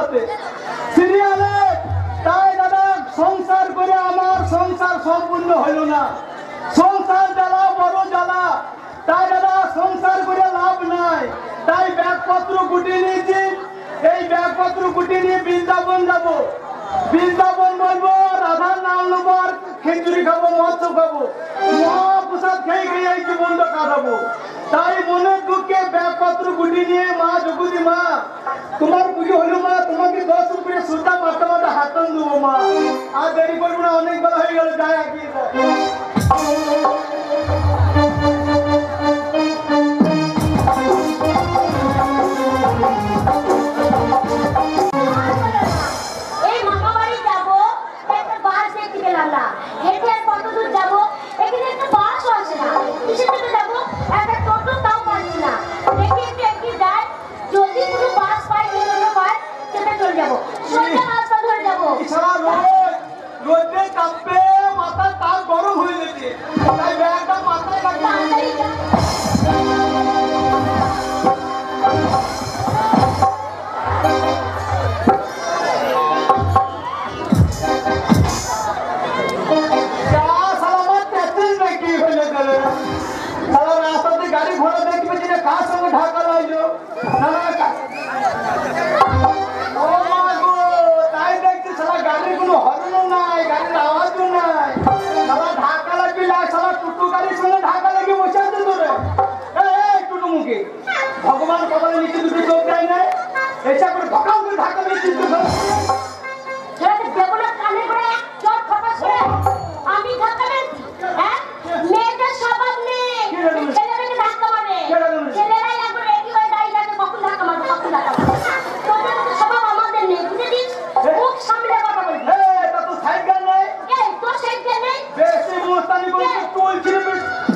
সাথে সিরিয়ালে। তাই দাদা সংসার করে আমার সংসার সম্পূর্ণ হইল না। সংসার জ্বালা বড় জ্বালা। তাই দাদা সংসার করে লাভ নাই। তাই ব্যাগপত্র গুটিয়ে নিয়েছি। এই ব্যাগপত্র গুটিয়ে নিয়ে বৃন্দাবন যাবো। বৃন্দাবন বলবো, রাধার নাম নেবো, আর খিচুড়ি খাবো, মৎস্য খাবো, মহাপ্রসাদ খেয়ে খেয়ে এই জীবনটা কাটাবো। তাই মনের দুঃখে ব্যাগপত্র গুটিয়ে নিয়ে মা জগতী মা তোমার পুজো হলো মা, তোমাকে 10 রুপিয়া সুদ্ধা মাথা মাথা হাতন দেবো মা। আর দেরি করবো না, অনেক বেলা হয়ে গেল, যাই এগিয়ে যায়। ভগবান কপালে নিচে দুটো চোখ দেয় না, এসে করে ঢকাল করে ঢাকা দিয়ে চিত্ত আমি ঢাকা দিচ্ছি। হ্যাঁ, মেয়েদের স্বভাব নেই, ছেলেদেরকে ধাক্কা মারে। ছেলেরাই একবার রেডি হয়ে দাঁড়িয়ে থাকে, কখন ধাক্কা মারবে, কখন ধাক্কা মারবে। তোদের মতো স্বভাব আমাদের নেই, বুঝেছিস? মুখ সামলে কথা বলবি। এটা তো সাইকেল নেই। এই তোর সাইকেল নেই? বেশি মুস্তানি করে টুল ছিড়বে।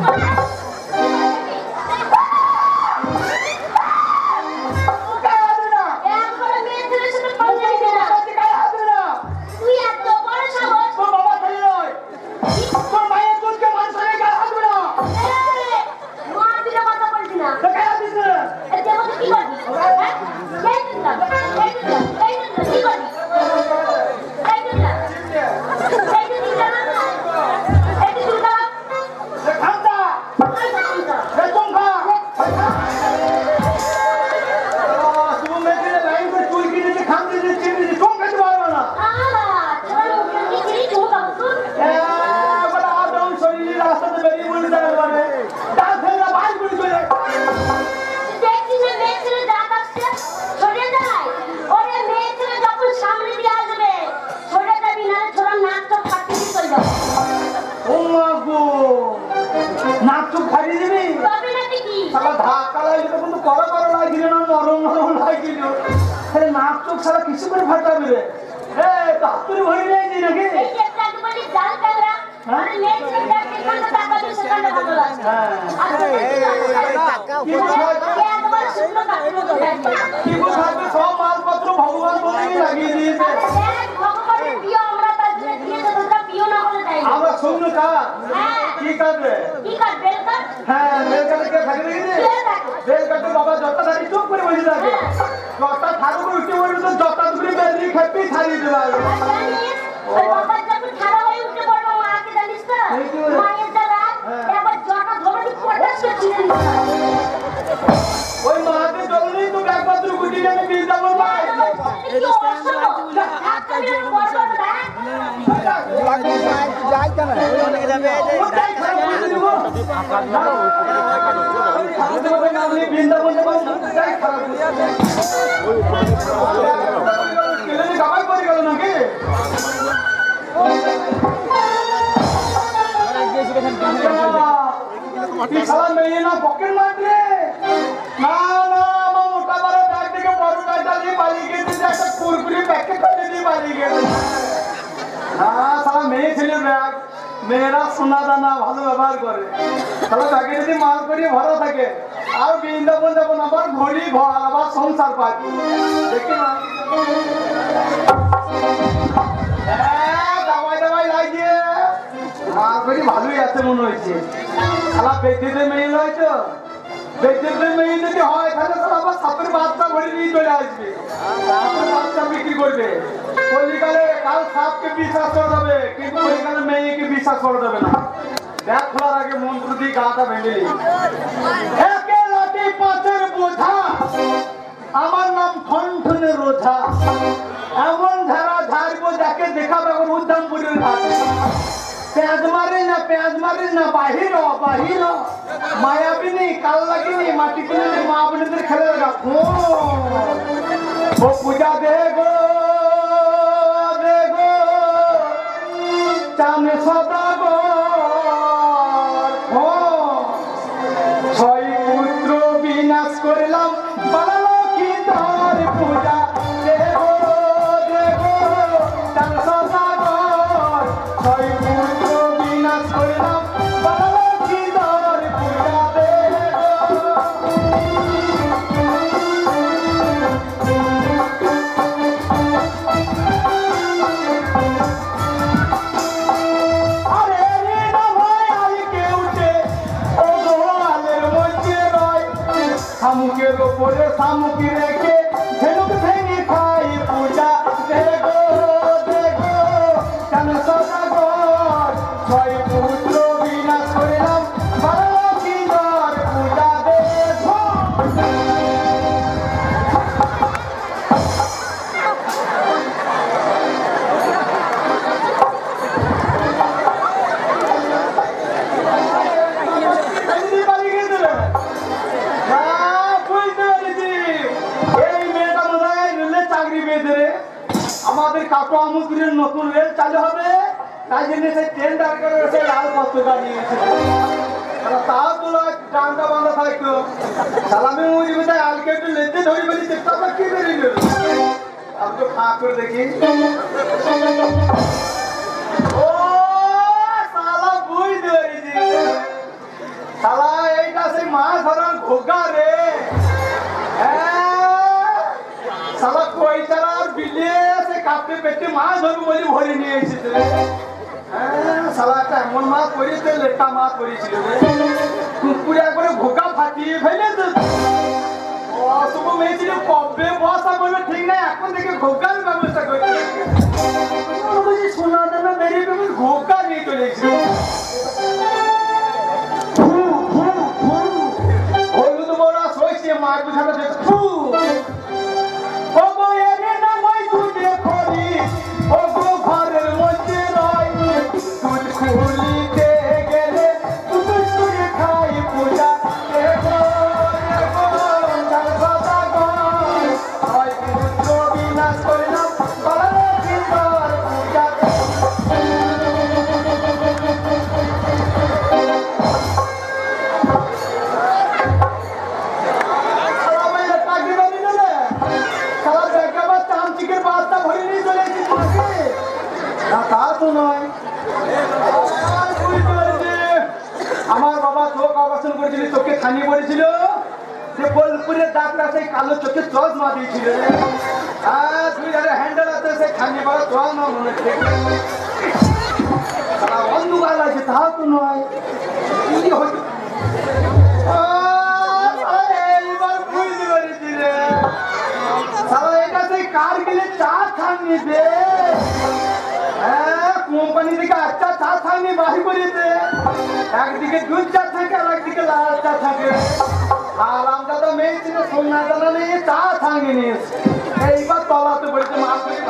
মেয়েরা সোনা দানা ভালো ব্যবহার করে, তাহলে তাকে যদি মাল করি ভরা থাকে আর বৃন্দাবন যাবো না, আবার ঘড়ি ঘর আবার সংসার পাবি। দেখি না দাবাই দাবাই লাগিয়ে মাল করি ভালোই আছে মনে হয়েছে। খেলা বেঁধে মেয়ে নয় তো, বেচে মেয়ে যদি হয় তাহলে তো আবার সাপের বাচ্চা ভরে নিয়ে চলে আসবে, সাপের বাচ্চা বিক্রি করবে। কলিকালে কাল সাপকে বিশ্বাস করা যাবে, কিন্তু কলিকালে মেয়েকে বিশ্বাস করা যাবে না। ব্যাগ খোলার আগে মন্ত্র দিয়ে গাটা ভেঙে নিই। একে লাঠি পাঁচের বোঝা, আমার নাম ঠনঠনে রোঝা। এমন ধারা ঝাড়বো যাকে দেখাবে উদ্দামপুরের ঘাটে। পেঁয়াজ মারে না বাহির বাহির, মায়াবিনী কাল লাগিনি মাটি কিনে মা বোনদের খেলে লাগা। ও পূজা দেগো দেগো চামে সদাগো, ছয় পুত্র বিনাশ করলাম বানালো কি তোর পূজা দেগো দেগো চামে সদাগো, ছয় পুত্র বিনাশ করলাম বানালো কি তোর পূজা দেগো। আরে রে না ভাই আই কেউটে ও গোয়ালের মধ্যে রয়, শামুকের ওপরে শামুকি রেখে ঝেনুক ভেঙে খাই পূজা দেগো দেগো কেন সদাগর, ছয় পুত্র বিনাশ করলাম বানালো কি তোর পূজা দেগো। এই বাড়ি গেছে রে। বুঝতে পেরেছি, এই মেয়েটা মনে হয় রেলে চাকরি পেয়েছে রে। আমাদের কাকু আমুদপুরের নতুন রেল চালু হবে, তাই জন্য সেই ট্রেন দাঁড় করে সেই লাল পত্রিকা নিয়ে এসেছে। তাও তোলা টানটা বাঁধা থাকতো, সালামে মুড়ি বোধহয় আলকে একটু লেতে ধরি বলি চেষ্টা কি বেরিয়ে গেল। আমি তো ফাঁক করে দেখি, ও সালা বুঝতে পেরেছি, সালা এইটা সেই মাছ ধরার ঘোগা রে। সালা কইতার বিলে সে কাপড়ে পেটে মাছ ধরবো বলে ভরে নিয়ে এসেছে। সালা একটা এমন মাছ পড়েছে, লেটা মাছ পড়েছিল পুকুরে একবারে ঘোগা ফাটিয়ে ফেলেছে। অশুভ মেয়ে ছিল, কবে বসা করবে ঠিক নাই, এখন থেকে ঘোগার ব্যবস্থা করছে। শোনা দানা বেরিয়ে ঘোগা নিয়ে চলে এসেছিল। হলুদ মোড়া সইছে মাছ বুঝানো ঘরের মধ্যে রয়, দুধ খুলিতে গেলে দুধ সুরে খাই পূজা দেগো দেগো চাল সদাগর, ছয় পুত্র বিনাশ করলাম বানালো কি তোর পূজা দেগো। আমার বাবা চোখ অপারেশন করেছিল, চোখে ছানি পড়েছিল, সে বোলপুরের ডাক্তার সেই কালো চোখে চশমা দিয়েছিল। তুই যাদের হ্যান্ডেল আছে সেই ছানি পড়া চশমা মনে হচ্ছে অন্ধকার আছে, তা তো নয়। এইবার বুঝতে পেরেছি রে, সারা এটা সেই কারগিলে চা ছাড়নি দে। কোম্পানি থেকে একটা চা ছাড়নি বাহি করেছে, একদিকে দুধ চা থাকে আর একদিকে লাল চা থাকে। আর আমরা তো মেয়ে ছিল সোনা দানা নিয়ে চা ছাঙে নিয়েছে, এইবার তলাতে পড়েছে মাছ করে।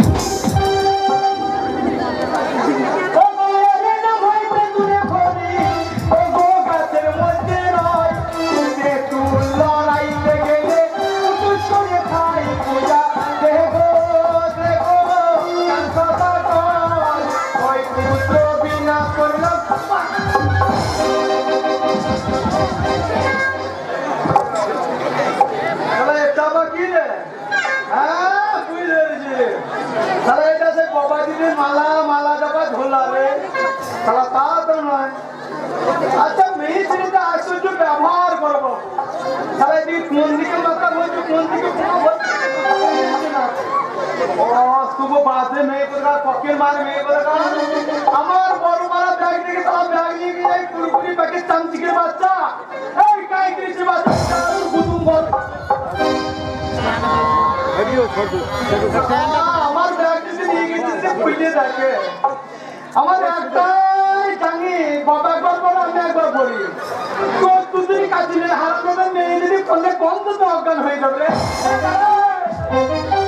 মালা মালা ডাবা ঝোলা রে, সালা তা তো নয়। আচ্ছা মেয়ে ছেলেতে আশ্চর্য ব্যবহার করবো, সারা এদিকে কোন দিকে মাথা বলছো, কোন দিকে শুভ বাঁধে মেয়ে কোথাকার, পকেট মারে মেয়ে কোথাকার। আমার বড় মারা ব্যাগ থেকে তারা ব্যাগ নিয়ে গিয়ে কুড়কুড়ি প্যাকেট চামচিকের বাচ্চা, এই কাই কৃষি বাচ্চা আমার ব্যাগ যদি নিয়ে গেছে খুলে থাকে আমার একটাই জানি বাবা একবার বলো আমি একবার বলি তো তুই যদি কাজে হারাতে মেয়ে যদি করলে কোন তো অজ্ঞান হয়ে যাবে